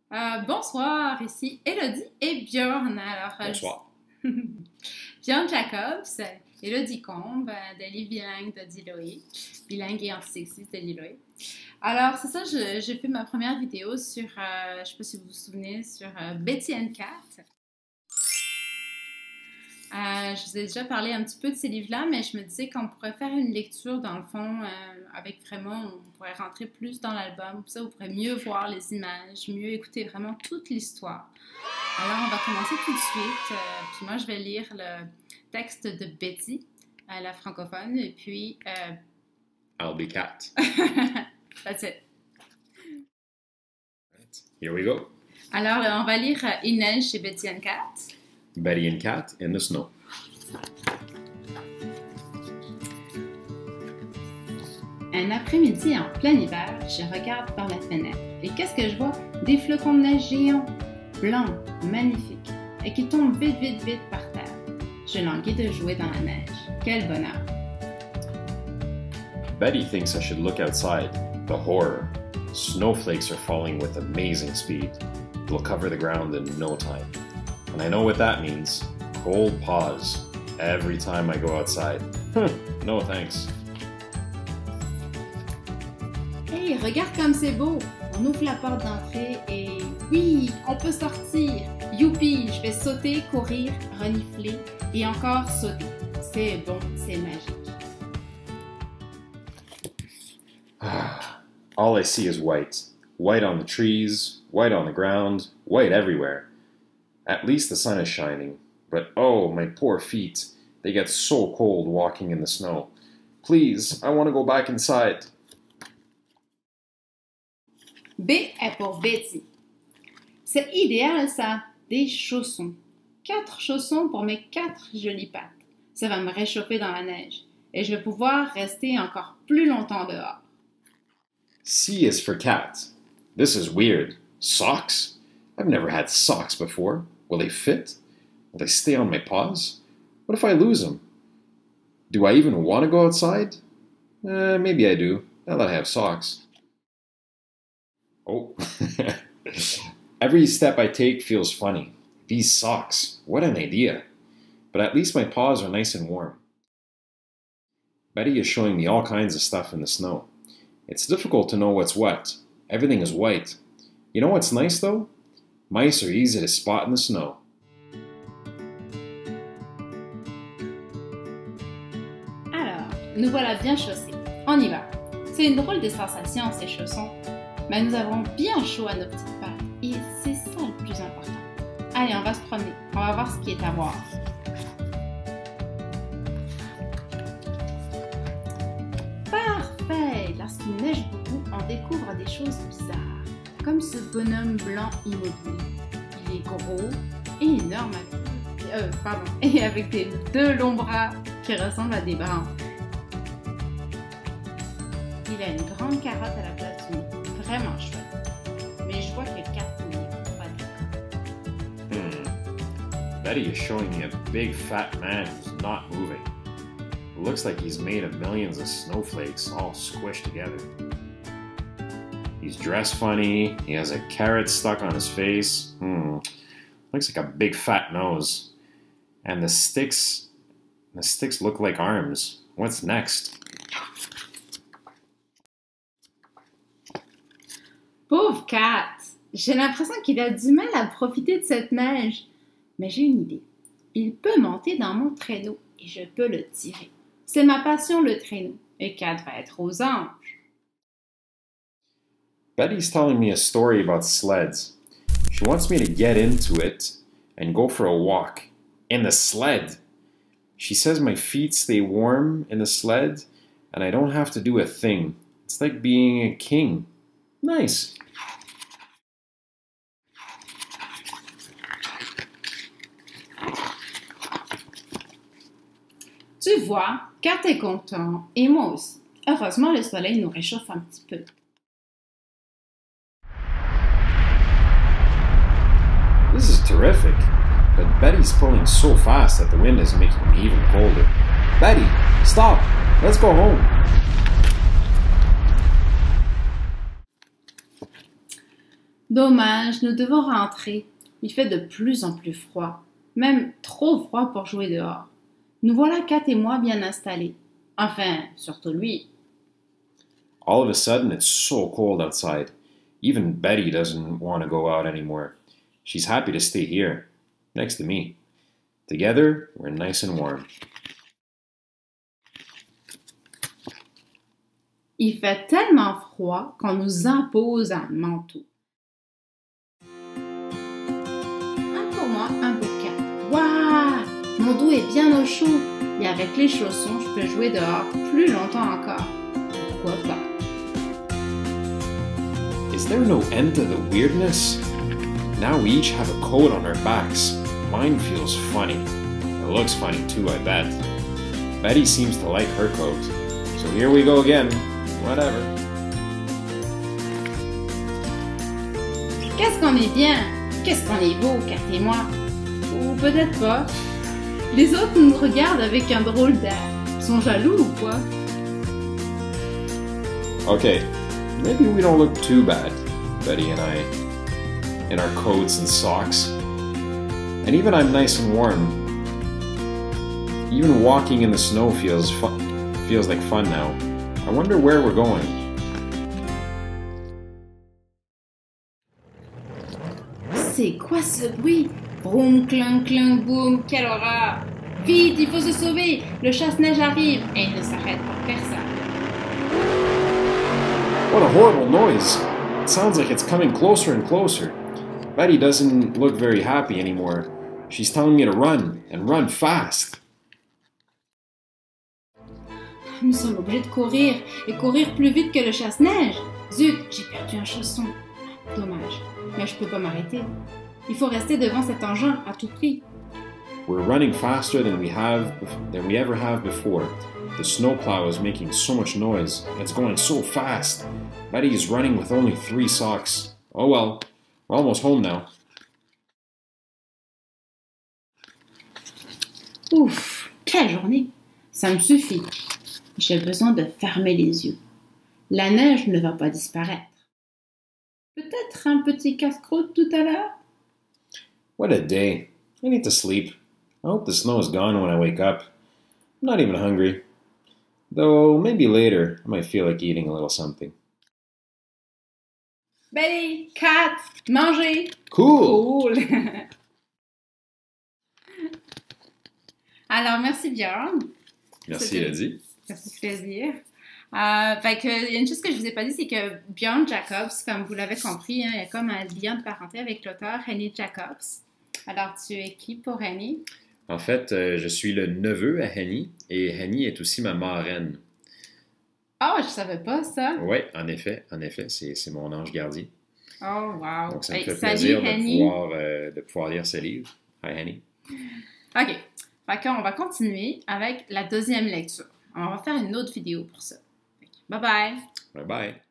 Bonsoir, ici Elodie et Björn. Bonsoir. Björn Jacobs, Elodie Combe, de Livre bilingue de Diloé, bilingue et antisexiste de Diloé. Alors, c'est ça, j'ai fait ma première vidéo sur, je ne sais pas si vous vous souvenez, sur Betty and Cat. Je vous ai déjà parlé un petit peu de ces livres-là, mais je me disais qu'on pourrait faire une lecture, dans le fond, avec vraiment, on pourrait rentrer plus dans l'album. Pour ça, vous pourrez mieux voir les images, mieux écouter vraiment toute l'histoire. Alors, on va commencer tout de suite. Puis moi, je vais lire le texte de Betty, la francophone, et puis... I'll be Cat. That's it. Here we go. Alors, on va lire Il neige chez Betty and Cat. Betty and Cat in the snow. Un après-midi en plein hiver, je regarde par la fenêtre. Et qu'est-ce que je vois? Des flocons de neige géants, blancs, magnifiques, et qui tombent vite, vite, vite par terre. Je languis de jouer dans la neige. Quel bonheur! Betty thinks I should look outside. The horror. Snowflakes are falling with amazing speed. They'll cover the ground in no time. And I know what that means. Cold paws. Every time I go outside. No thanks. Hey, regarde comme c'est beau! On ouvre la porte d'entrée et oui, on peut sortir! Youpi! Je vais sauter, courir, renifler et encore sauter. C'est bon, c'est magique. All I see is white. White on the trees, white on the ground, white everywhere. At least the sun is shining. But oh, my poor feet. They get so cold walking in the snow. Please, I want to go back inside. B est pour Betty. C'est idéal ça, des chaussons. 4 chaussons pour mes 4 jolies pattes. Ça va me réchauffer dans la neige et je vais pouvoir rester encore plus longtemps dehors. C is for cat. This is weird. Socks? I've never had socks before. Will they fit? Will they stay on my paws? What if I lose them? Do I even want to go outside? Maybe I do, now that I have socks. Oh, every step I take feels funny. These socks, what an idea. But at least my paws are nice and warm. Betty is showing me all kinds of stuff in the snow. It's difficult to know what's what. Everything is white. You know what's nice though? Mice are easy to spot in the snow. Alors, nous voilà bien chaussés. On y va. C'est une drôle de sensation ces chaussons. Mais nous avons bien chaud à nos petites pattes. Et c'est ça le plus important. Allez, on va se promener. On va voir ce qui est à voir. Parfait! Lorsqu'il neige beaucoup, on découvre des choses bizarres. Comme ce bonhomme blanc immobile. Il est gros et énorme et avec des 2 longs bras qui ressemblent à des branches. Il a une grande carotte à la place du nez. Vraiment chouette. Mais je vois que Cat n'est pas d'accord. Betty is showing me a big fat man who's not moving. It looks like he's made of millions of snowflakes all squished together. He's dressed funny, he has a carrot stuck on his face. Looks like a big fat nose. And the sticks look like arms. What's next? Pauvre Cat! J'ai l'impression qu'il a du mal à profiter de cette neige. Mais j'ai une idée. Il peut monter dans mon traîneau et je peux le tirer. C'est ma passion, le traîneau. Et Cat va être aux anges. Betty's telling me a story about sleds. She wants me to get into it and go for a walk. In the sled! She says my feet stay warm in the sled and I don't have to do a thing. It's like being a king. Nice. Tu vois, Cat est content et moi aussi. Heureusement, le soleil nous réchauffe un petit peu. This is terrific, but Betty's pulling so fast that the wind is making me even colder. Betty, stop! Let's go home. Dommage, nous devons rentrer. Il fait de plus en plus froid, même trop froid pour jouer dehors. Nous voilà Kat et moi bien installés. Enfin, surtout lui. All of a sudden, it's so cold outside. Even Betty doesn't want to go out anymore. She's happy to stay here, next to me. Together, we're nice and warm. Il fait tellement froid qu'on nous impose un manteau. Un pour moi, un pour Kat. Waouh! Mon dos est bien au chaud et avec les chaussons, je peux jouer dehors plus longtemps encore. Pourquoi pas? Is there no end to the weirdness? Now we each have a coat on our backs. Mine feels funny. It looks funny too, I bet. Betty seems to like her coat. So here we go again. Whatever. Qu'est-ce qu'on est bien? Qu'est-ce qu'on est beau, Kat et moi? Ou peut-être pas. Les autres nous regardent avec un drôle d'air. Ils sont jaloux ou quoi? Okay, maybe we don't look too bad, Betty and I, in our coats and socks. And even I'm nice and warm. Even walking in the snow feels like fun now. I wonder where we're going. C'est quoi ce bruit? Vroom, clunk, clunk, boum, quelle horreur! Vite, il faut se sauver! Le chasse-neige arrive et il ne s'arrête pour personne. What a horrible noise! It sounds like it's coming closer and closer. Betty doesn't look very happy anymore. She's telling me to run, and run fast. Nous sommes obligés de courir et courir plus vite que le chasse-neige. Zut, j'ai perdu un chausson. Dommage, mais je peux pas m'arrêter. Il faut rester devant cet engin à tout prix. We're running faster than we ever have before. The snowplow is making so much noise. It's going so fast. Betty is running with only 3 socks. Oh well, we're almost home now. Ouf, quelle journée! Ça me suffit. J'ai besoin de fermer les yeux. La neige ne va pas disparaître. Peut-être un petit casse-croûte tout à l'heure? What a day. I need to sleep. I hope the snow is gone when I wake up. I'm not even hungry. Though maybe later I might feel like eating a little something. Betty, Kat, manger! Cool! Cool! Alors, merci Björn. Merci, Elodie. Ça fait plaisir. Fait que, il y a une chose que je vous ai pas dit, c'est que Björn Jacobs, comme vous l'avez compris, hein, il y a comme un lien de parenté avec l'auteur Henny Jacobs. Alors, tu es qui pour Henny? En fait, je suis le neveu à Henny et Henny est aussi ma marraine. Oh, je savais pas ça. Oui, en effet, c'est mon ange gardien. Oh, wow. Donc, ça me fait salut, plaisir Henny. de pouvoir lire ce livre. Hi, Henny. OK. Fait qu'on va continuer avec la deuxième lecture. On va faire une autre vidéo pour ça. Bye bye! Bye bye.